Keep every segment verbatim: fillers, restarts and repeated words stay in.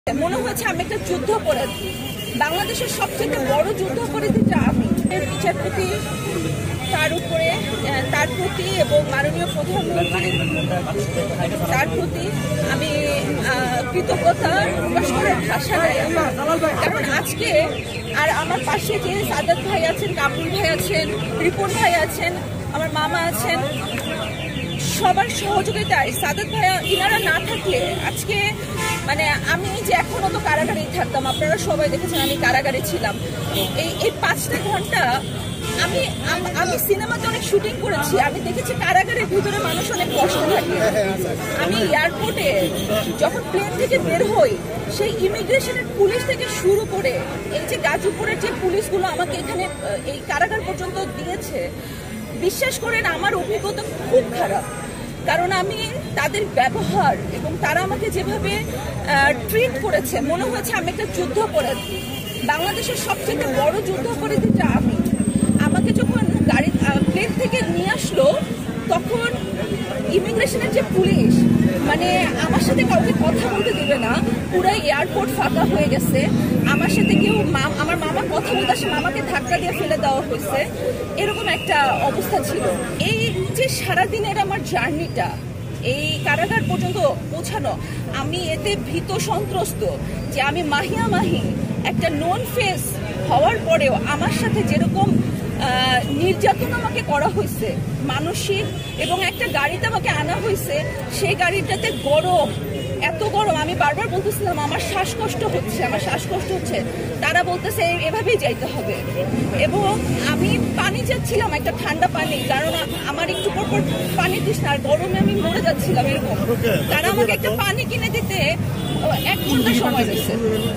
মনে হচ্ছে আমি একটা যুদ্ধ অপরাধী, বাংলাদেশের সবচেয়ে বড় যুদ্ধ অপরাধীটা আমি। বিচারপতি তার উপরে তার প্রতি এবং মাননীয় প্রধানমন্ত্রী তার প্রতি আমি কৃতজ্ঞতা প্রকাশ করার ভাষা নাই আমার। কারণ আজকে আর আমার পাশে যে সাদাত ভাই আছেন, কামরুল ভাই আছেন, রিপন ভাই আছেন, আমার মামা আছেন, সবার সহযোগিতায় সাদাত ভাইয়া ইনারা না থাকলে আজকে মানে আমি যে এখনো তো কারাগারেই থাকতাম। আপনারা সবাই দেখেছেন আমি কারাগারে ছিলাম। এই এই পাঁচটা ঘন্টা আমি আমি সিনেমাতে অনেক শুটিং করেছি, আমি দেখেছি কারাগারের ভিতরে মানুষ অনেক কষ্ট থাকে। আমি এয়ারপোর্টে যখন প্লেন থেকে বের হই, সেই ইমিগ্রেশনের পুলিশ থেকে শুরু করে এই যে গাজীপুরের যে পুলিশগুলো আমাকে এখানে এই কারাগার পর্যন্ত দিয়েছে, বিশ্বাস করেন আমার অভিজ্ঞতা খুব খারাপ। কারণ আমি তাদের ব্যবহার এবং তারা আমাকে যেভাবে ট্রিট করেছে, মনে হয়েছে আমি একটা যুদ্ধ অপরাধী, বাংলাদেশের সবচেয়ে বড় যুদ্ধ অপরাধীটা আমি। আমাকে যখন গাড়ি প্লেন থেকে নিয়ে আসলো, তখন ইমিগ্রেশনের যে পুলিশ মানে আমার সাথে কাউকে কথা বলতে দিবে না, পুরো এয়ারপোর্ট ফাঁকা হয়ে গেছে। আমার সাথে কেউ আমার মামা কথা বলতে আসে, মামাকে ধাক্কা দিয়ে ফেলে দেওয়া হয়েছে, এরকম একটা অবস্থা ছিল। এই যে সারাদিনের আমার জার্নিটা এই কারাগার পর্যন্ত পৌঁছানো, আমি এতে ভীত সন্ত্রস্ত যে আমি মাহিয়া মাহি একটা নন ফেস হওয়ার পরেও আমার সাথে যেরকম নির্যাতন আমাকে করা হয়েছে মানসিক, এবং একটা গাড়িতে আমাকে আনা হয়েছে, সেই গাড়িটাতে গরম, এত গরম, আমি বারবার বলতেছিলাম আমার শ্বাসকষ্ট হচ্ছে, আমার শ্বাসকষ্ট হচ্ছে। তারা বলতেছে এভাবেই যাইতে হবে, এবং আমি পানি চাচ্ছিলাম, একটা ঠান্ডা পানি, কারণ আমার একটু পর পর পানি দিস না, আর গরমে আমি মরে যাচ্ছিলাম এরকম। তারা আমাকে একটা পানি কিনে দিতে এক ঘন্টা সময় দিচ্ছে,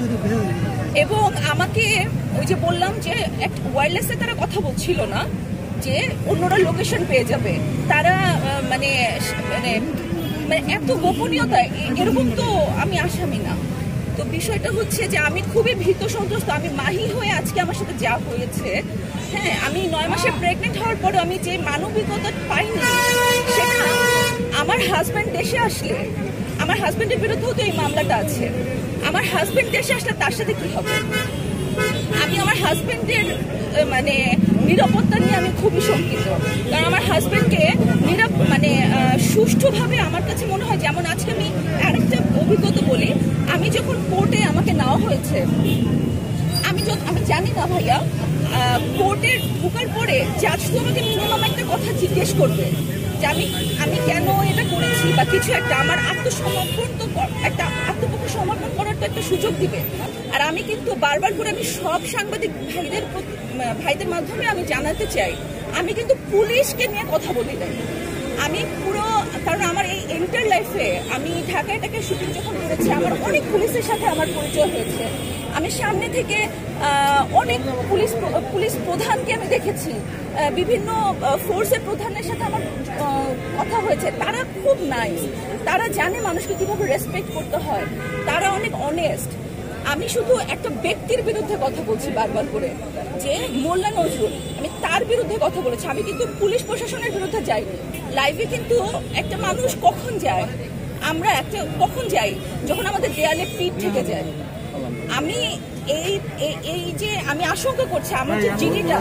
এবং আমাকে ওই যে বললাম যে ওয়্যারলেসে তারা কথা বলছিল না, যে অন্যরা লোকেশন পেয়ে যাবে। তারা মানে মানে মানে এত গোপনীয়তা, এরকম তো আমি আসামি না। তো বিষয়টা হচ্ছে যে আমি খুবই ভীত সন্ত্রস্ত। আমি মাহি হয়ে আজকে আমার সাথে যা হয়েছে, হ্যাঁ, আমি নয় মাসে প্রেগনেন্ট হওয়ার পরে আমি যে মানবিকতা পাইনি, সেটা আমার হাজব্যান্ড দেশে আসলে, আমার হাজব্যান্ডের বিরুদ্ধেও তো এই মামলাটা আছে। আমার হাজব্যান্ড দেশে আসলে তার সাথে কি হবে? আমি আমার হাজব্যান্ডের মানে নিরাপত্তা নিয়ে আমি খুবই শঙ্কিত। কারণ আমার হাজব্যান্ডকে নিরাপ মানে সুষ্ঠুভাবে আমার কাছে মনে হয়, যেমন আজকে আমি আরেকটা অভিজ্ঞতা বলি, আমি যখন কোর্টে আমাকে নেওয়া হয়েছে, আমি আমি জানি না ভাইয়া, কোর্টে ঢোকার পরে জাজ তো আমাকে মিনিমাম একটা কথা জিজ্ঞেস করবে যে আমি আমি কেন এটা করেছি বা কিছু একটা, আমার আত্মসমর্পণ তো একটা আত্মপক্ষে সমর্পণ করার তো একটা সুযোগ দিবে। আর আমি কিন্তু বারবার করে আমি সব সাংবাদিক ভাইদের ভাইদের মাধ্যমে আমি জানাতে চাই, আমি কিন্তু পুলিশকে নিয়ে কথা বলি না। আমি পুরো, কারণ আমার এই এন্টার লাইফে আমি ঢাকায় টাকে শুটিং যখন করেছি, আমার অনেক পুলিশের সাথে আমার পরিচয় হয়েছে। আমি সামনে থেকে অনেক পুলিশ পুলিশ প্রধানকে আমি দেখেছি, বিভিন্ন ফোর্সের প্রধানের সাথে আমার কথা হয়েছে। তারা খুব নাইস, তারা জানে মানুষকে কিভাবে রেসপেক্ট করতে হয়, তারা অনেক অনেস্ট। আমি শুধু একটা ব্যক্তির বিরুদ্ধে কথা বলছি বারবার করে, যে মোল্লা নজরুল, আমি তার বিরুদ্ধে কথা বলেছি। আমি কিন্তু পুলিশ প্রশাসনের বিরুদ্ধে যাইনি। লাইভে কিন্তু একটা মানুষ কখন যায়, আমরা একটা কখন যাই যখন আমাদের দেয়ালে পিঠ থেকে যায়। আমি এই এই যে আমি আশঙ্কা করছি আমার যে জিডিটা,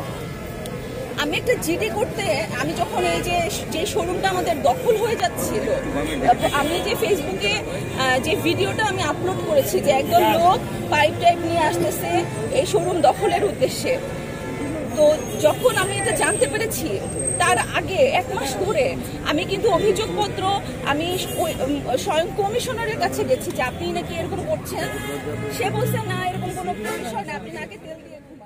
আমি একটা জিডি করতে, আমি যখন এই যে যে শোরুমটা আমাদের দখল হয়ে যাচ্ছিল, আমি যে ফেসবুকে যে ভিডিওটা আমি আপলোড করেছি যে একদল লোক পাইপ টাইপ নিয়ে আসতেছে এই শোরুম দখলের উদ্দেশ্যে, তো যখন আমি এটা জানতে পেরেছি, তার আগে এক মাস ধরে আমি কিন্তু অভিযোগপত্র আমি স্বয়ং কমিশনারের কাছে গেছি যে আপনি নাকি এরকম করছেন। সে বলছে না, এরকম কোনো বিষয় না, আপনি নাকি তেল দিয়ে